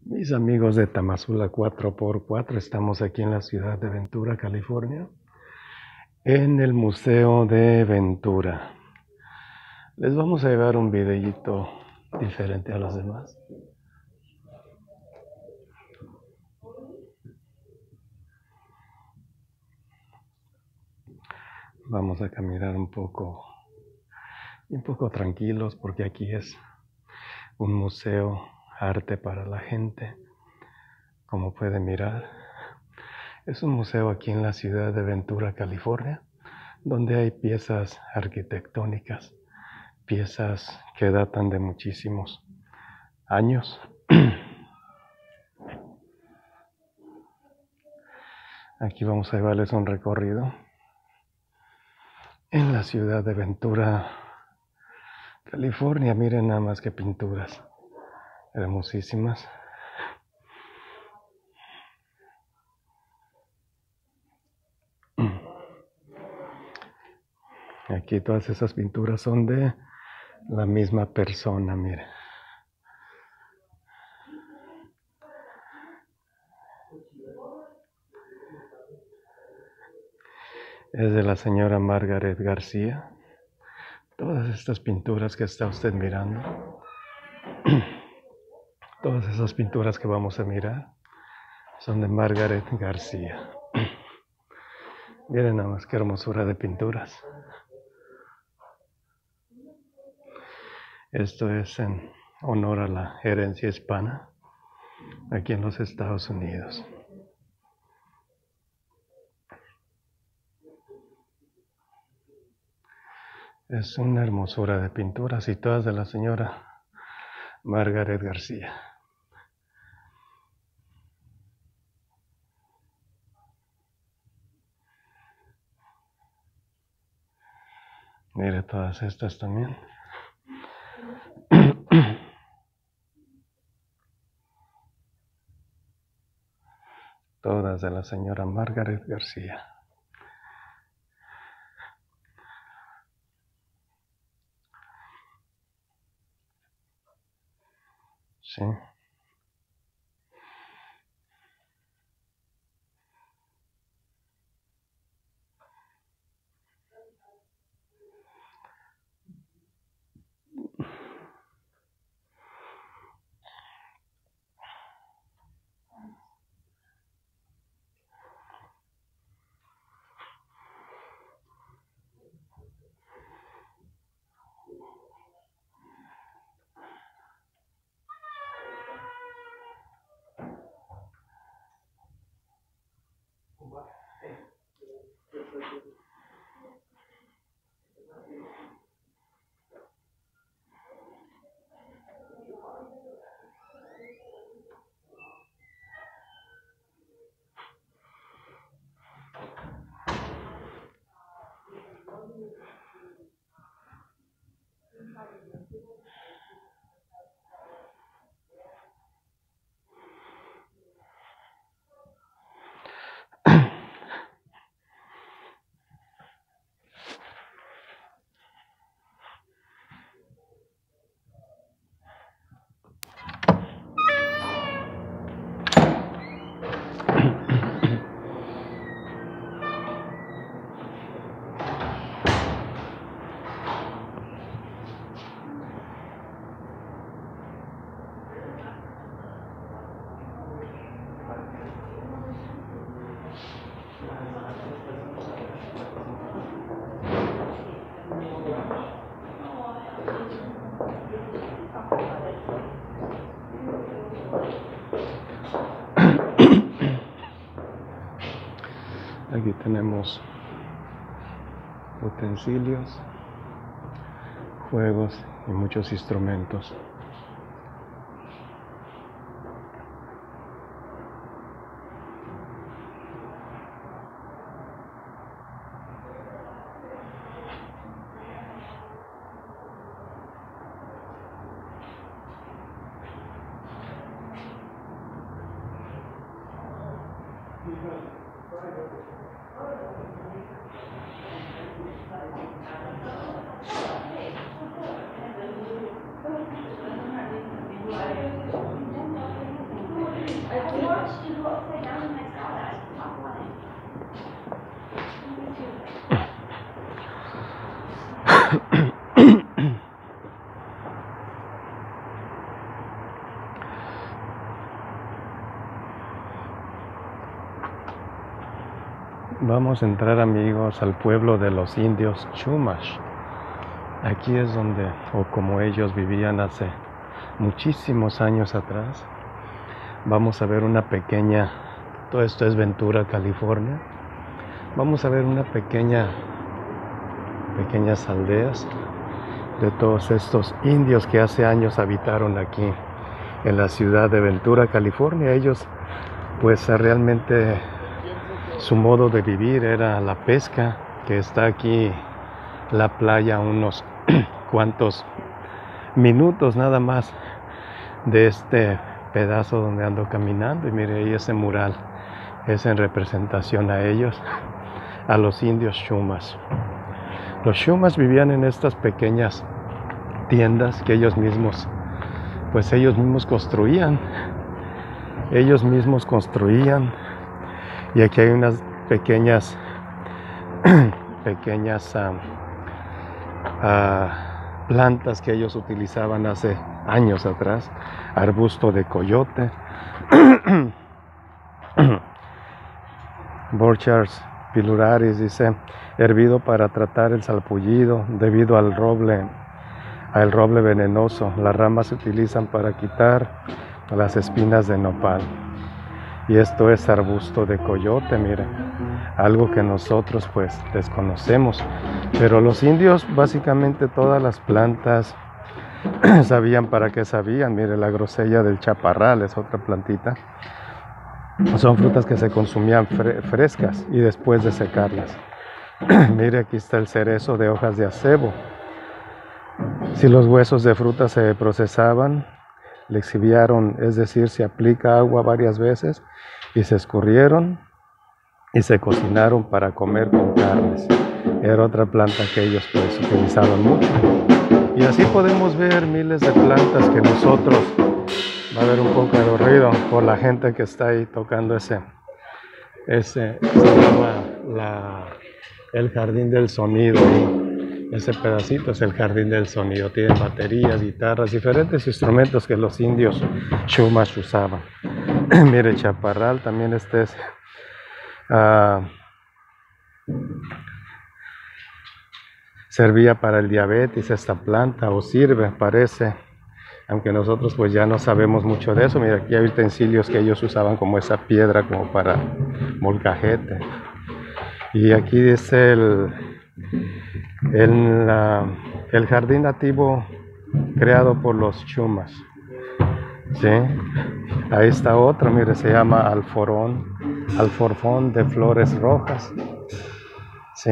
Mis amigos de Tamazula 4x4, estamos aquí en la ciudad de Ventura, California, en el Museo de Ventura. Les vamos a llevar un videíto diferente a los demás. Vamos a caminar un poco tranquilos, porque aquí es un museo, arte para la gente. Como pueden mirar, es un museo aquí en la ciudad de Ventura, California, donde hay piezas arquitectónicas, piezas que datan de muchísimos años. Aquí vamos a llevarles un recorrido en la ciudad de Ventura, California. Miren nada más que pinturas hermosísimas. Aquí todas esas pinturas son de la misma persona, miren. Es de la señora Margaret García. Todas estas pinturas que está usted mirando, todas esas pinturas que vamos a mirar, son de Margaret García. Miren nada más qué hermosura de pinturas. Esto es en honor a la herencia hispana aquí en los Estados Unidos. Es una hermosura de pinturas y todas de la señora Margaret García. Mire todas estas también. Todas de la señora Margaret García. Sí. Aquí tenemos utensilios, juegos y muchos instrumentos. Vamos a entrar, amigos, al pueblo de los indios Chumash. Aquí es donde, o como ellos vivían hace muchísimos años atrás. Vamos a ver una pequeña, todo esto es Ventura, California. Vamos a ver una pequeñas aldeas de todos estos indios que hace años habitaron aquí en la ciudad de Ventura, California. Ellos, pues realmente su modo de vivir era la pesca, que está aquí la playa a unos cuantos minutos nada más de este pedazo donde ando caminando. Y mire, ahí ese mural es en representación a ellos, a los indios Chumash. Los Chumash vivían en estas pequeñas tiendas que ellos mismos construían. Y aquí hay unas pequeñas plantas que ellos utilizaban hace años atrás. Arbusto de coyote, Borchars pilularis, dice, hervido para tratar el salpullido debido al roble venenoso. Las ramas se utilizan para quitar las espinas de nopal. Y esto es arbusto de coyote, miren, algo que nosotros pues desconocemos. Pero los indios básicamente todas las plantas sabían para qué sabían. Mire, la grosella del chaparral es otra plantita. Son frutas que se consumían frescas y después de secarlas. Mire, aquí está el cerezo de hojas de acebo. Si los huesos de fruta se procesaban, le exhibiaron, es decir, se aplica agua varias veces y se escurrieron y se cocinaron para comer con carnes. Era otra planta que ellos pues utilizaban mucho. Y así podemos ver miles de plantas que nosotros, va a haber un poco de ruido por la gente que está ahí tocando ese se llama el jardín del sonido. Ese pedacito es el jardín del sonido. Tiene baterías, guitarras, diferentes instrumentos que los indios Chumash usaban. Mire, chaparral, también este es servía para el diabetes esta planta, o sirve, parece, aunque nosotros pues ya no sabemos mucho de eso. Mira, aquí hay utensilios que ellos usaban como esa piedra como para molcajete. Y aquí dice el jardín nativo creado por los Chumash. ¿Sí? Ahí está otro, mire, se llama alforfón de flores rojas. ¿Sí?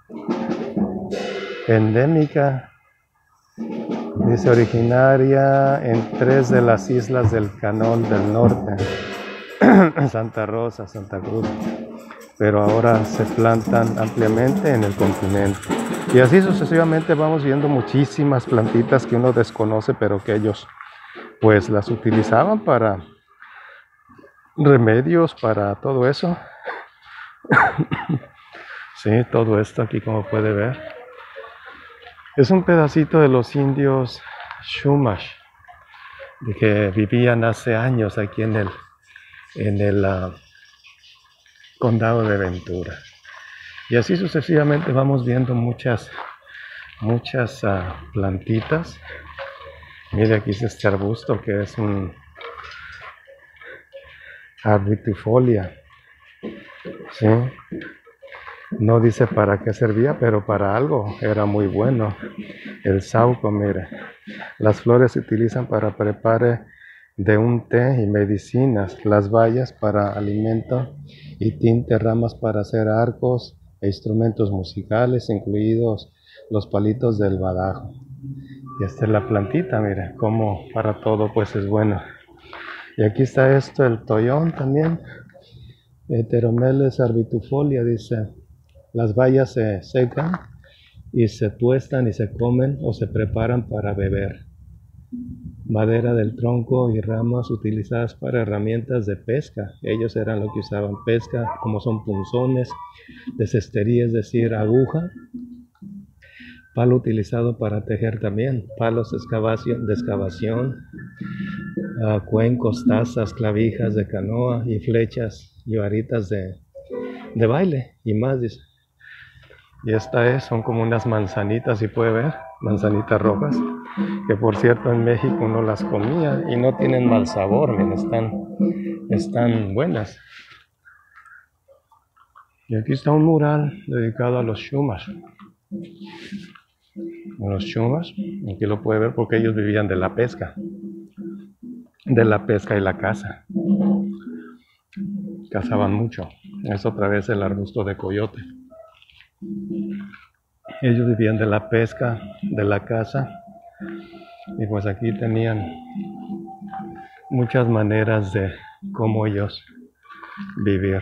Endémica, dice, originaria en 3 de las islas del Canón del Norte, Santa Rosa, Santa Cruz, pero ahora se plantan ampliamente en el continente. Y así sucesivamente vamos viendo muchísimas plantitas que uno desconoce, pero que ellos pues las utilizaban para remedios, para todo eso. Sí, todo esto aquí, como puede ver, es un pedacito de los indios Chumash, de que vivían hace años aquí en el condado de Ventura. Y así sucesivamente vamos viendo muchas plantitas. Mire, aquí está este arbusto que es un arbitifolia. ¿Sí? No dice para qué servía, pero para algo era muy bueno. El sauco, mire. Las flores se utilizan para prepare de un té y medicinas. Las bayas para alimento y tinte, ramas para hacer arcos e instrumentos musicales, incluidos los palitos del badajo. Y esta es la plantita, mire, como para todo pues es bueno. Y aquí está esto, el tollón también. Heteromeles arbitifolia, dice. Las bayas se secan y se tuestan y se comen o se preparan para beber. Madera del tronco y ramas utilizadas para herramientas de pesca. Ellos eran lo que usaban pesca, como son punzones, de cestería, es decir, aguja. Palo utilizado para tejer también, palos de excavación, cuencos, tazas, clavijas de canoa y flechas y varitas de de baile y más, dice. Y son como unas manzanitas, si puede ver, manzanitas rojas, que por cierto en México uno las comía y no tienen mal sabor, miren, están buenas. Y aquí está un mural dedicado a los Chumash. Los Chumash, aquí lo puede ver porque ellos vivían de la pesca y la caza. Cazaban mucho. Es otra vez el arbusto de coyote. Ellos vivían de la pesca, de la caza, y pues aquí tenían muchas maneras de cómo ellos vivir.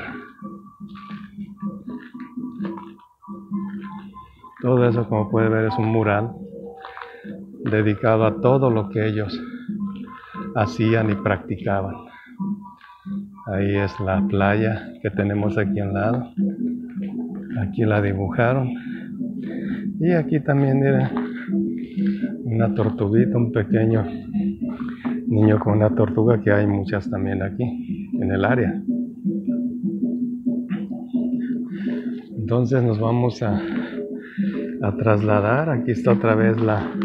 Todo eso, como puede ver, es un mural dedicado a todo lo que ellos hacían y practicaban. Ahí es la playa que tenemos aquí al lado. Aquí la dibujaron. Y aquí también, miren, una tortuguita, un pequeño niño con una tortuga, que hay muchas también aquí en el área. Entonces nos vamos a trasladar. Aquí está otra vez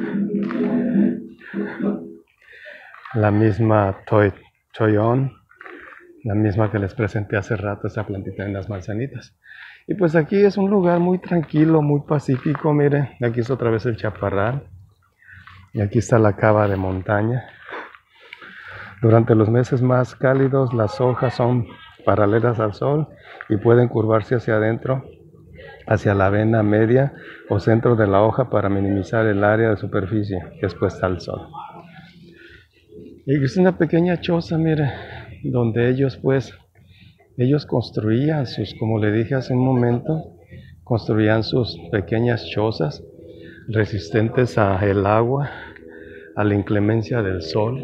la misma Toyon, la misma que les presenté hace rato, esa plantita en las manzanitas. Y pues aquí es un lugar muy tranquilo, muy pacífico. Miren, aquí está otra vez el chaparral. Y aquí está la cava de montaña. Durante los meses más cálidos, las hojas son paralelas al sol y pueden curvarse hacia adentro, hacia la vena media o centro de la hoja, para minimizar el área de superficie que es expuesta al sol. Y es una pequeña choza, mire, donde ellos construían como le dije hace un momento, construían sus pequeñas chozas resistentes al agua, a la inclemencia del sol.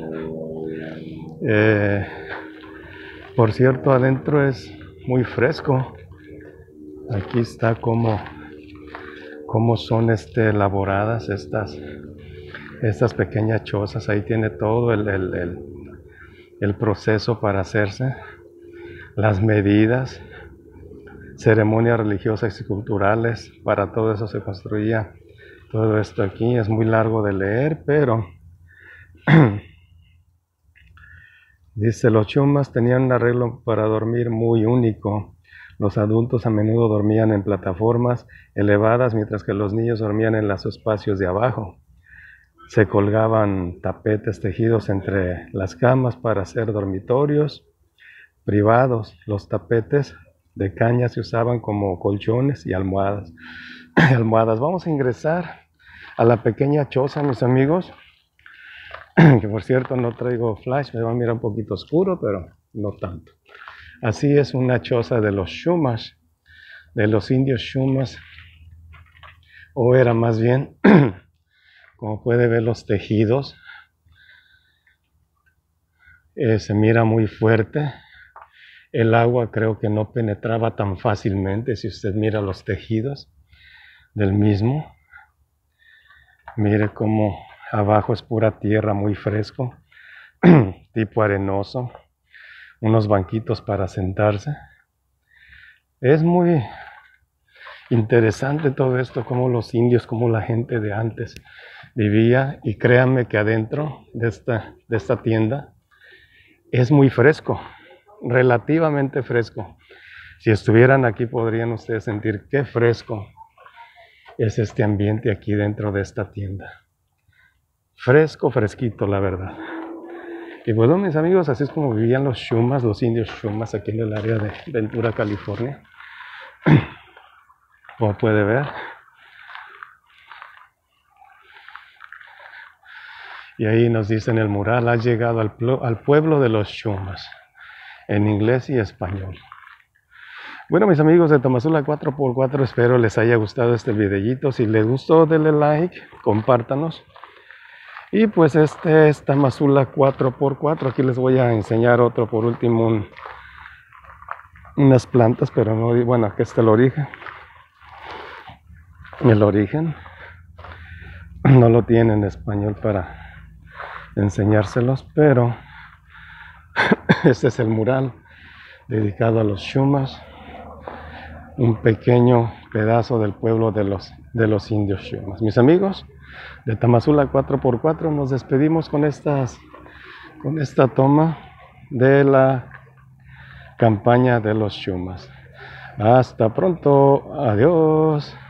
Por cierto, adentro es muy fresco. Aquí está cómo son elaboradas estas pequeñas chozas. Ahí tiene todo el proceso para hacerse, las medidas, ceremonias religiosas y culturales. Para todo eso se construía todo esto aquí. Es muy largo de leer, pero dice: los Chumash tenían un arreglo para dormir muy único. Los adultos a menudo dormían en plataformas elevadas, mientras que los niños dormían en los espacios de abajo. Se colgaban tapetes tejidos entre las camas para hacer dormitorios privados. Los tapetes de caña se usaban como colchones y almohadas. Vamos a ingresar a la pequeña choza, mis amigos, que por cierto no traigo flash, me va a mirar un poquito oscuro, pero no tanto. Así es una choza de los Chumash, de los indios Chumash, o era más bien, como puede ver, los tejidos. Se mira muy fuerte. El agua creo que no penetraba tan fácilmente si usted mira los tejidos del mismo. Mire cómo abajo es pura tierra, muy fresco, tipo arenoso. Unos banquitos para sentarse. Es muy interesante todo esto, cómo los indios, cómo la gente de antes vivía. Y créanme que adentro de esta tienda es muy fresco, relativamente fresco. Si estuvieran aquí podrían ustedes sentir qué fresco es este ambiente aquí dentro de esta tienda. Fresco, fresquito, la verdad. Y bueno, mis amigos, así es como vivían los Chumash, los indios Chumash, aquí en el área de Ventura, California. Como puede ver. Y ahí nos dice en el mural: has llegado al pueblo de los Chumash, en inglés y español. Bueno, mis amigos de Tamazula 4x4, espero les haya gustado este videíto. Si les gustó, denle like, compártanos. Y pues este es Tamazula 4x4. Aquí les voy a enseñar otro, por último, unas plantas, pero no, bueno, aquí está el origen. El origen no lo tiene en español para enseñárselos, pero este es el mural dedicado a los Chumash. un pequeño pedazo del pueblo de los indios Chumas. Mis amigos de Tamazula 4x4, nos despedimos con esta toma de la campaña de los Chumas. Hasta pronto, adiós.